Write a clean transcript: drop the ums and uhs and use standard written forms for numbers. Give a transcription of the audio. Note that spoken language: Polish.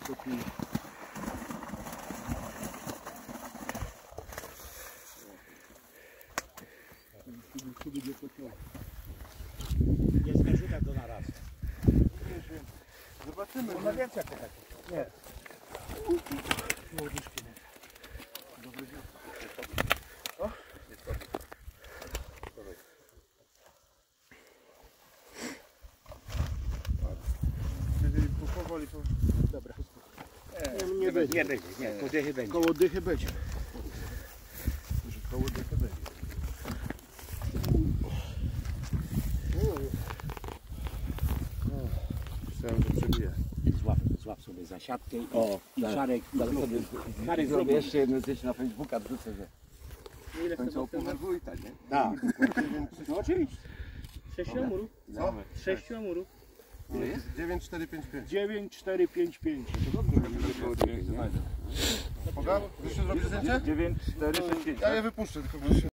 stopień. Tu będzie kocioł. Jest wyrzutek do naraz. Zobaczymy. Ona więcej jak takie. Nie. Łodyżki. Dobry dzień. O? Powoli, Dobra. nie będzie. Nie będzie, nie. Koło dychy będzie. Koło dychy będzie. Może koło dychy będzie. Myślałem, że przebije. Złap sobie zasiadkę i tak. Szarek. Szarek zrobię jeszcze jedno zdjęcie na Facebooka, wrzucę, że Ile kończą półwę wójta, nie? Tak. No oczywiście. 6 amurów. Co? 6 amurów. Ile jest? 9455. 9455. Poga? Już się zrobisz zdjęcie? 9, 4, 6, 5. Ja je wypuszczę, tylko